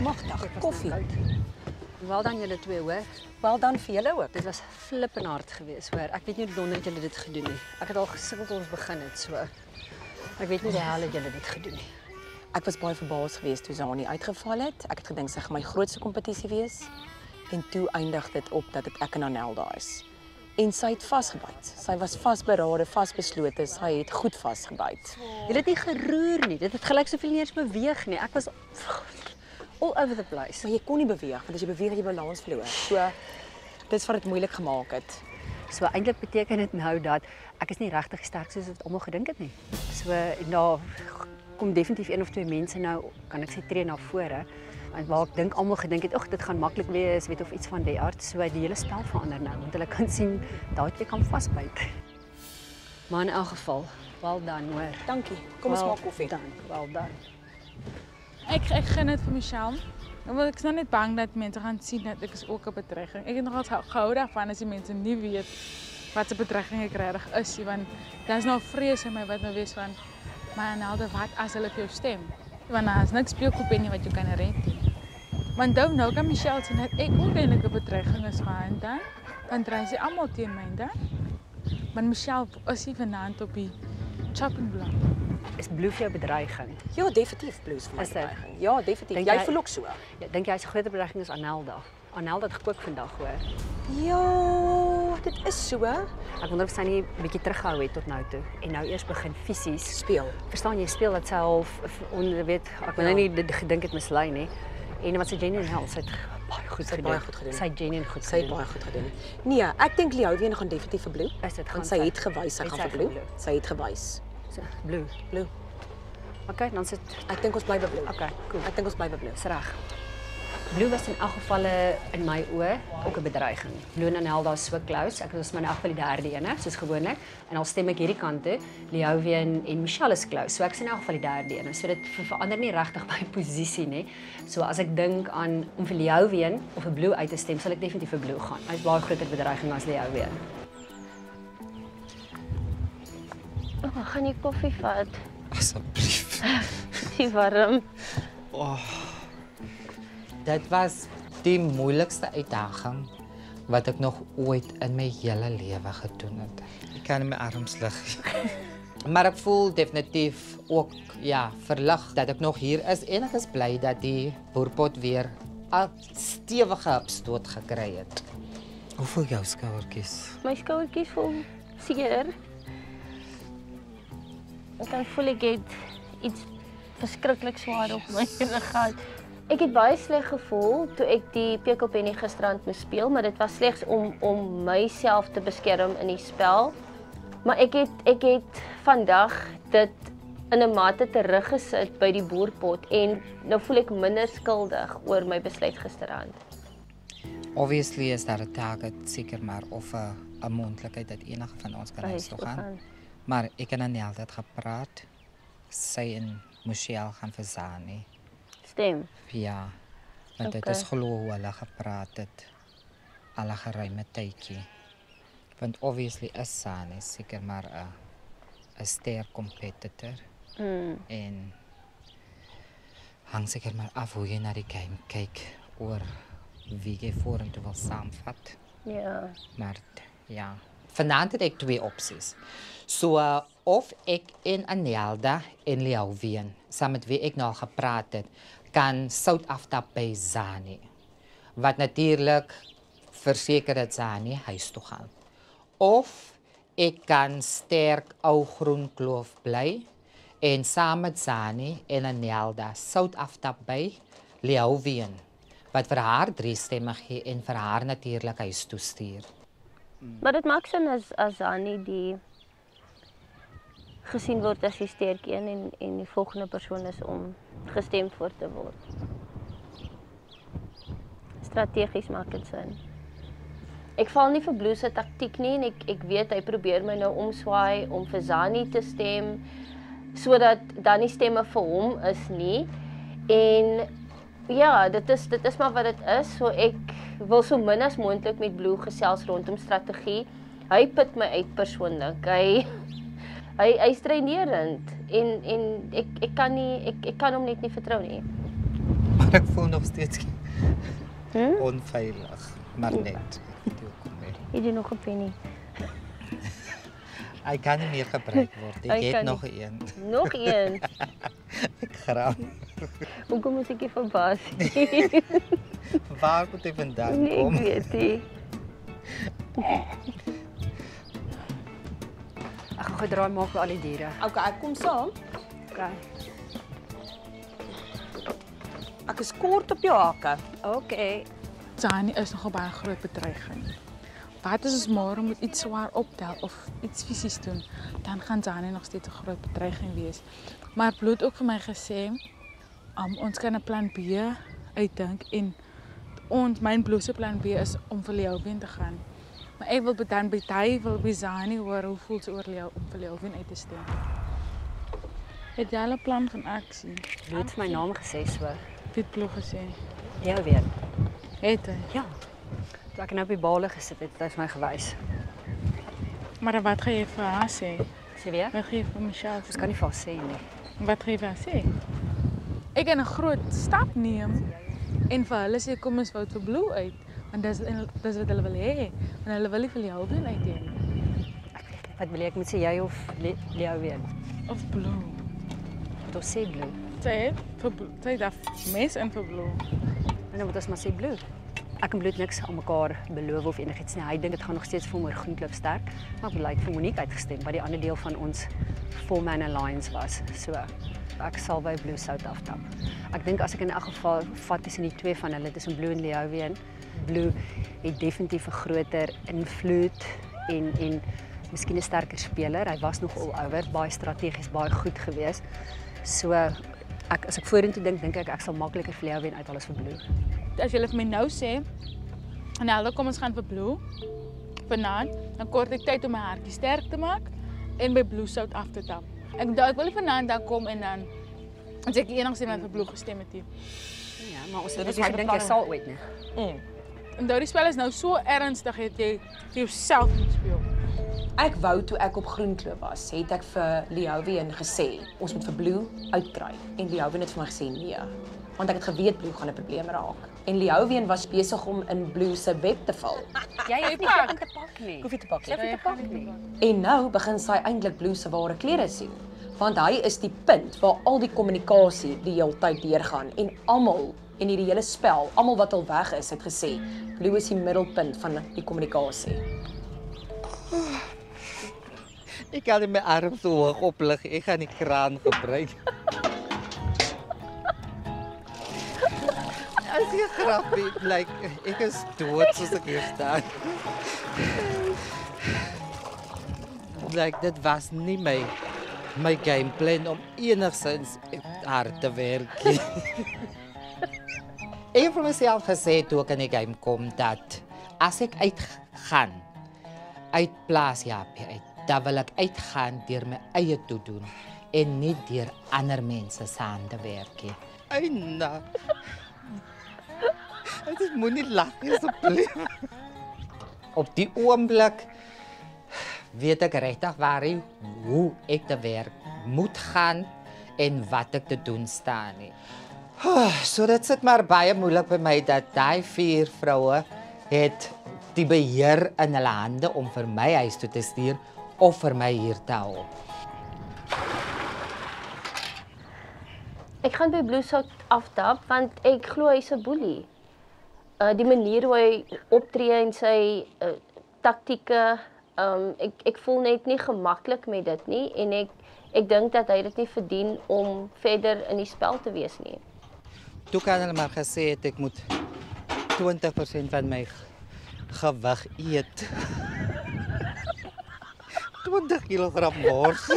Magtig, koffie. Wel dan julle twee, hoor. Wel dan vir julle ook. Dit was flippend hard geweest, hoor. Ek weet nie hoe donder julle dit gedoen nie. Ek het al gesukkel toe ons begin het, so. Ek weet nie die hel het julle dit gedoen nie. Ek was baie verbaas geweest toe Zani uitgeval het. Ek het gedink sy gaan my grootste kompetisie wees. En toe eindig dit op dat ek en Anelda is. En sy het vasgebyt. Sy was vasberade, vasbeslote. Sy het goed vasgebyt. Julle het nie geroer nie. Dit het gelyk soveel nie eens beweeg nie. Ek was all over the place. Maar jy kon nie beweeg, want as jy beweeg het jy balans verloor. So dis wat dit moeilik gemaak het. So eintlik beteken dit nou dat ek is nie regtig sterk soos wat almal gedink het nie. So daar kom definitief een of twee mense nou, kan ek sê tree na vore. En waar ek dink almal gedink het, "Ag, dit gaan maklik wees," weet of iets van die aard. So die hele spel verander nou, want hulle kan sien daai twee kan vasbyt. Maar in elk geval, well done, hoor. Dankie. Kom ons maak koffie. Well done. Ek gun dit vir Michelle. Want ek is nou net bang dat mense gaan sien dat ek is ook 'n bedreiging. Ek het nogal gehou daarvan as die mense nie weet wat 'n bedreiging ek regtig is nie, want daar's nou vrees in my wat nou wees van, maar Anelda, wat as hulle vir jou stem? Want daar is niks speelgoed nie wat jy kan red nie. Want nou kan Michelle sien dat ek ook eintlik 'n bedreiging is vir haar en dan draai sy almal teen my en dan. Maar Michelle is nie vanaand op die chopping block. Is Blue vir jou bedreiging? Ja, definitief blues vir my Is dit? bedreiging. Ja, definitief. Dink Jy jy- voel ook so. Ja, dink jy hy's 'n groter bedreiging as Anelda? Anelda het gekook vandag, hoor. Ja, dit is so. Ek wonder of sy nie 'n bietjie teruggehou het tot nou toe en nou eers begin fisies Speel. Verstaan jy, speel dat sy half weet, ek wil nou nie dit gedink het mislei nie. En wat sy genuine hel, sy het baie goed gedoen. baie goed gedoen. Sy het genuine goed Sy het gedoen. baie goed gedoen. Nee, ek dink Liouwien gaan definitief vir Blue. Is dit gaan Want sy het gewys sy het gaan sy vir Blue. vir Blue? Sy het gewys. So, Blue. Blue. Okay, dan sit Ek dink ons bly by Blue. okay, cool. Ek dink ons bly by Blue. Dis reg. Blue was in elk geval in my oë ook 'n bedreiging. Blue en Anelda is so close. Ek was maar in elk geval die derde ene, soos gewoonlik. En al stem ek hierdie kant toe, Liouwien en Michelle is close. So ek is in elk geval die derde ene. So dit verander nie regtig my posisie nie. So as ek dink aan om vir Liouwien of vir Blue uit te stem, sal ek definitief vir Blue gaan. Hy is baie groter bedreiging as Liouwien. Oh, gaan jy koffie vat? Asseblief. Die warm. Dit was die moeilikste uitdaging wat ek nog ooit in my hele lewe gedoen het. Ek kan in my arms lig. Maar ek voel definitief ook verlig dat ek nog hier is en ek is bly dat die boerpot weer 'n stewige opstoot gekry het. Hoe voel jou skouertjies? My skouertjies voel seer. Ek kan voel ek het iets verskriklik swaar op my rug gehad. Ek het baie sleg gevoel toe ek die pekelpenny gisterand moes speel, maar dit was slegs om myself te beskerm in die spel. Maar ek het vandag dit in 'n mate teruggesit by die boerpot en nou voel ek minder skuldig oor my besluit gisterand. Obviously is daar 'n target seker maar of 'n moontlikheid dat enige van ons kan huis toe gaan. Maar ek en Anelda het gepraat. Sy en Michelle gaan vir Zani. Stem. Ja, want dit is glo hoe hulle gepraat het. Al 'n geruime tydjie. Want obviously is Zani seker maar 'n sterk competitor. En hang seker maar af hoe jy na die game kyk oor wie jy vorentoe wil saamvat. Ja. Maar ja, vanaand het ek twee opsies. So of ek en Anelda en Liouwien, saam met wie ek nou al gepraat het, kan sout aftap by Zani. Wat natuurlik verseker dat Zani huis toe gaan. Of ek kan sterk ou groen kloof bly en saam met Zani en Anelda sout aftap by Liouwien, wat vir haar 3 stemme gee en vir haar natuurlik huis toe stuur. Maar dit maak sin as Annie die gesien word as die sterk een en die volgende persoon is om gestem voor te word. Strategies maak dit sin. Ek val nie vir Blue se taktiek nie en ek weet hy probeer my nou omswaai om vir Zani te stem sodat dan nie stemme vir hom is nie. En ja, dit is maar wat dit is. So ek wil so min as moontlik met Blue gesels rondom strategie. Hy put my uit persoonlik. Hy is dreinerend en ek kan hom net nie vertrou nie. Maar ek voel nog steeds onveilig. Maar net. Jy doen nog 'n penny. Hy kan nie meer gebruik word. Hy Ek kan het nog nie. een. Nog een. Ek grap. Hoekom moet ek je verbaas? Waar moet hy vandaan Nee, kom? ek weet nie. Ek gaan gedraai maak vir al die diere. Okay, ek kom saam. Okay. Ek is kort op jou hakke. Okay. Zani is nogal baie groot bedreiging. Wat as ons môre moet iets swaar optel of iets fisies doen, dan gaan Zani nog steeds 'n groot bedreiging wees. Maar Bloed het ook vir my gesê, ons kan 'n plan B uitdink en mijn Bloed se plan B is om vir Leeuwien te gaan. Maar ek wil dan by hy wil by Zani hoor hoe voel sy oor Leo om vir Leeuwien uit te stem. Het jy al 'n plan van aksie? Bloed het my naam gesê so. Wie het Bloed gesê? Jou weer. Het hy? Ja. Toe ek nou op die bale gesit het, het hy my gewys. Maar dan wat gaan jy vir haar sê? Sê weer? Wat gaan jy vir Michelle Ons kan nie vir haar sê nie. Wat gaan jy vir haar sê? Ek gaan 'n groot stap neem en vir hulle sê kom ons vout vir Blue uit, want dis wat hulle wil hê, want hulle wil nie vir Leeuwien uit hê nie. Ek weet nie, wat wil jy? Ek moet sê jy of Leo weer. Of Blue. Tot sê Blue. Sy het daar mes in vir Blue. En dan moet ons maar sê Blue. Ek en Bloed niks aan mekaar beloof of enigiets nie. Hy dink dit gaan nog steeds vir my Groenklip sterk, maar ek blyk vir Monique uitgestem, wat die ander deel van ons Four-Man Alliance was. So ek sal by Blue South aftap. Ek dink as ek in elk geval vat tussen die twee van hulle, tussen Blue en Leeuwien, Blue het definitief 'n groter invloed en miskien 'n sterker speler. Hy was nog al ouer, baie strategies, baie goed geweest. So as ek vorentoe dink ek sal makliker vir Leeuwien uithaal as vir Blue. As jy vir my nou sê, nou kom ons gaan vir Blue vanaand, dan kort ek tyd om my hartjie sterk te maak en by Blue South af te tap. Ek wil nie vanaand dan kom en dan as ek enigste met vir Blue gestem het hier. Ja, maar ons Dit het is nie my gedink jy beplanning. sal ooit nie. En daardie spel is nou so ernstig dat jy vir jouself moet speel. Ek wou toe ek op Groenkloof was, het ek vir Leeuwien gesê, ons moet vir Blue uitkry. En Leeuwien het vir my gesê nee, want ek het geweet Blue gaan 'n probleem raak. En Leeuwien was besig om in Blue se web te val. Jy het nie aan te pak nie. Hoef jy te pak Jy hoef nie te pak nie. En nou begin sy eintlik Blue se ware klere sien. Want hy is die punt waar al die kommunikasie die hele tyd deurgaan en almal in hierdie hele spel, almal wat al weg is, het gesê Blue is die middelpunt van die kommunikasie. Ek kan nie my arm so hoog oplig. Ek gaan die kraan gebruik. As jy grappie, ek is dood soos ek hier staan. Dit was nie my gameplan om enigsins hard te werk nie. Ek het vir myself gesê toe ek in die game kom dat as ek uitgaan uit plaas Japie uit, dan wil ek uitgaan deur my eie te doen en nie deur ander mense se hande werk nie. Eina. Dit moenie lag asseblief. Op die oomblik weet ek regtig hoe ek te werk moet gaan en wat ek te doen staan nie. So dit sit maar baie moeilik by my dat daai 4 vroue het die beheer in hulle hande om vir my huis toe te stuur of vir my hier te hou. Ek gaan by Blue South aftap want ek glo hy's 'n boelie. Die manier hoe hy optree en sy taktieke, ek voel net nie gemaklik met dit nie en ek dink dat hy dit nie verdien om verder in die spel te wees nie. Toe kan hulle maar gesê het ek moet 20% van my gewig eet. 20 kg mors.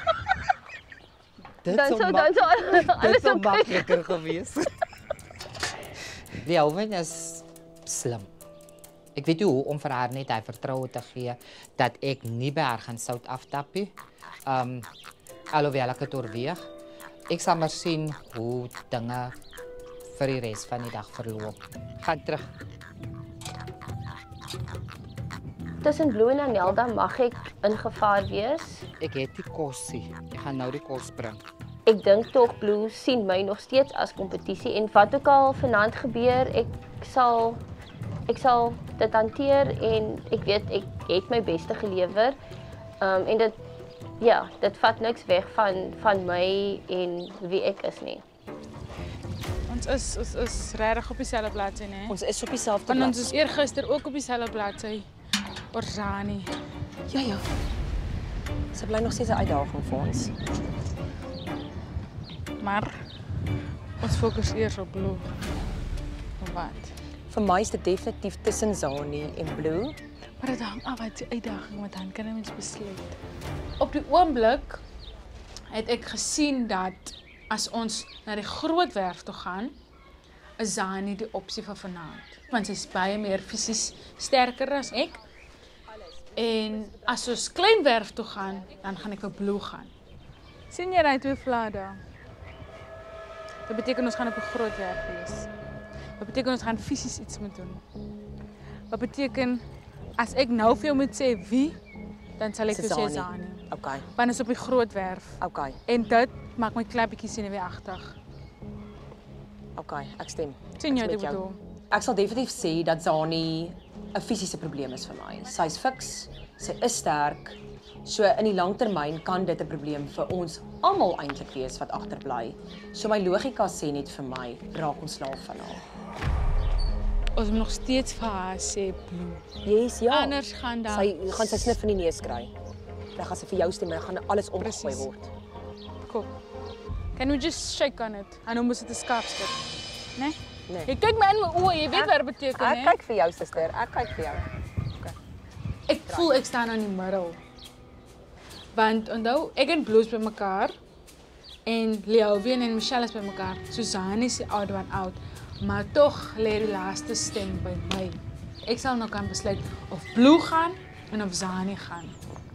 Dan sou alles sou oké. makliker gewees. Leeuwien is slim. Ek weet nie hoe om vir haar net hy vertroue te gee dat ek nie by haar gaan sout aftap nie. Alhoewel ek het oorweeg. Ek sal maar sien hoe dinge vir die res van die dag verloop. Gaan terug. Tussen Blue en Anelda mag ek in gevaar wees. Ek het die kosie. Ek gaan nou die kos bring. ek dink tog Blue sien my nog steeds as kompetisie en wat ook al vanaand gebeur, ek sal dit hanteer en ek weet ek het my beste gelewer. En dit vat niks weg van my en wie ek is nie. Ons is regtig op dieselfde bladsy, né? Ons is op dieselfde Want ons bladsy. is eergister ook op dieselfde bladsy. Oor Zani. Ja. Dit bly nog steeds 'n uitdaging vir ons. Maar ons fokus eers op Blue. Of wat? Vir my is dit definitief tussen Zani en Blue. Maar dit hang af wat die uitdaging, want dan kan 'n mens besluit. Op die oomblik het ek gesien dat as ons na die groot werf toe gaan, is Zani die opsie vir vanaand. Want sy is baie meer fisies sterker as ek. En as ons klein werf toe gaan, dan gaan ek vir Blue gaan. Sien jy daai twee vlade? Dit beteken ons gaan op 'n groot werf wees. Dit beteken ons gaan fisies iets moet doen. Wat beteken as ek nou vir jou moet sê wie, dan sal ek vir jou sê Zani. Okay. Want is op die groot werf. Okay. En dit maak my klein bietjie senuweeagtig. Okay, ek stem. Sien jy Ek is wat met ek jou. bedoel? Ek sal definitief sê dat Zani 'n fisiese probleem is vir my. Sy's fiks, sy is sterk. So in die langtermyn kan dit 'n probleem vir ons almal eintlik wees wat agterbly. So my logika sê net vir my, raak ontslaaf van haar. Ons moet nog steeds vir haar sê Blue. Yes, ja. Anders gaan daar Sy gaan sy snif in die neus kry. Dan gaan sy vir jou stem en dan gaan alles omgegooi Precies. word. Cool. Can we just shake on it? En dan moet dit 'n skaap skit. Né? Nee. Jy kyk my in my oë, jy weet wat dit beteken, Ek né? kyk vir jou suster, ek kyk vir jou. Ek voel ek staan aan die middel. Want onthou, ek en Blue is by mekaar en Leovian en Michelle is by mekaar. Suzanne is die oud one out, maar tog lê die laaste stem by my. Ek sal nou kan besluit of Blue gaan en of Zani gaan.